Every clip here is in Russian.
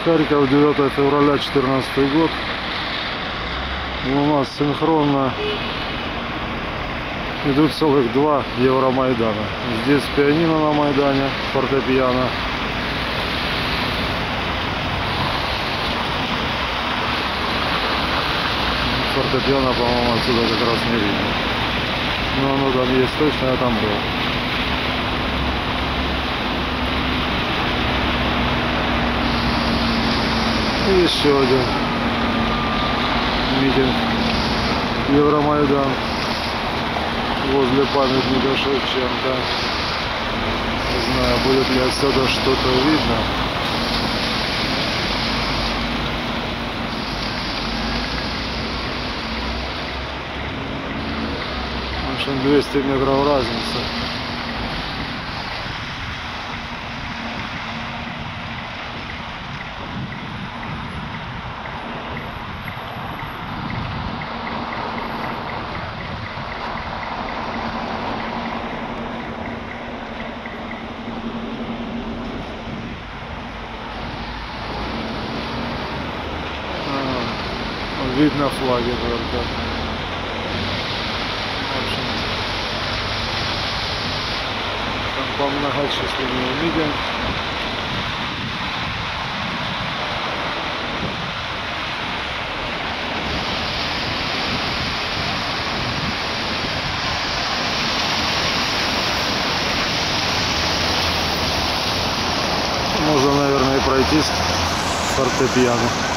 Харьков, 9 февраля 2014 год. У нас синхронно идут целых 2 Евромайдана. Здесь пианино на Майдане, фортепиано. Фортепиано, по-моему, отсюда как раз не видно. Но оно там есть точно, я там был. И еще один митинг. Евромайдан возле памятника Шевченко. Не знаю, будет ли отсюда что-то видно. В общем, 200 метров разница. Видно флаги только. В общем, там многочисленный митинг. Можно, наверное, и пройтись с фортепиано.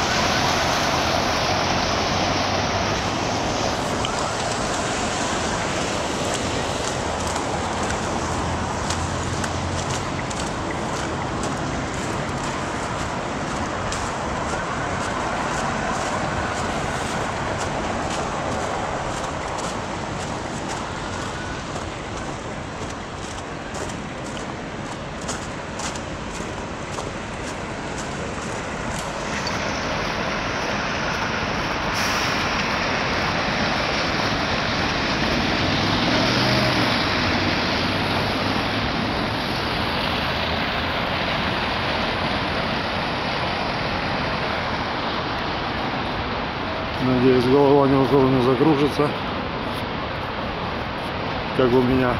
Надеюсь, голова ни у кого не закружится, как у меня.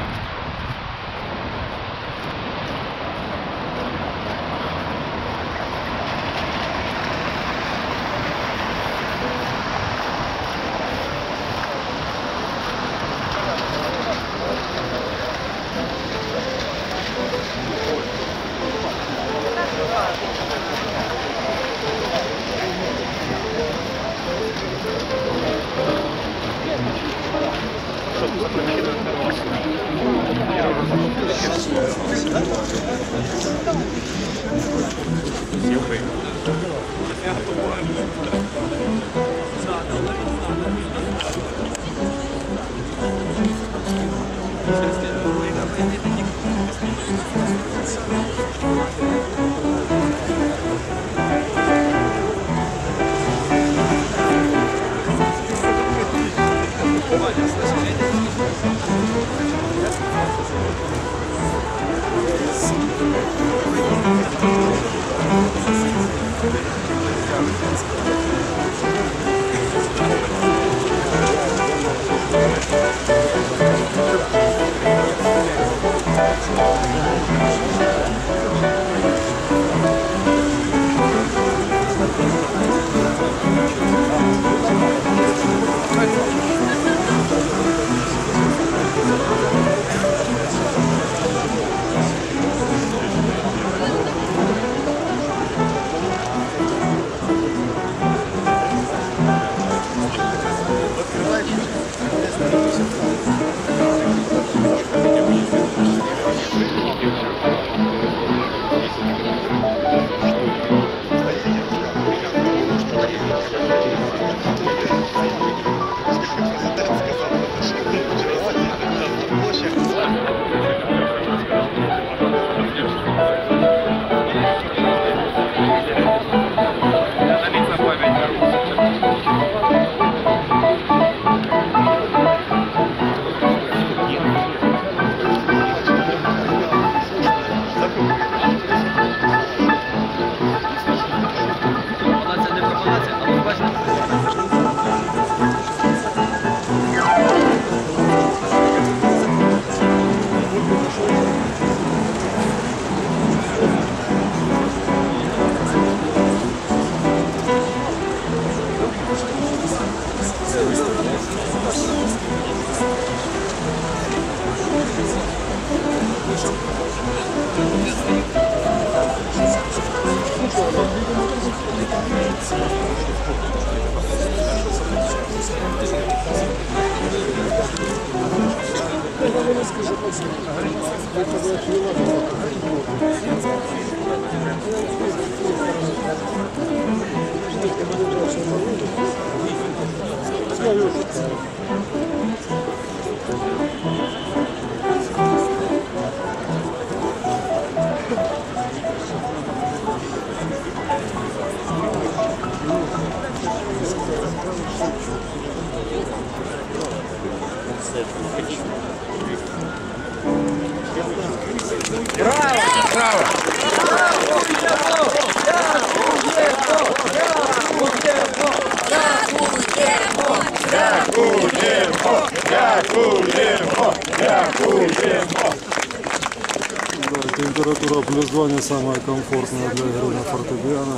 Да, температура +2 не самая комфортная для игры на фортепиано.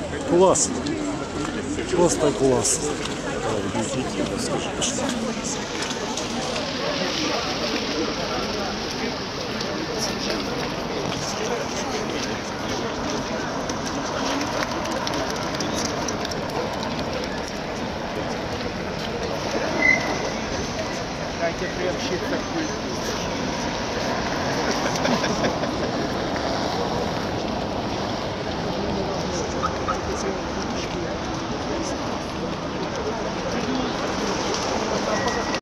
Класс. Просто класс.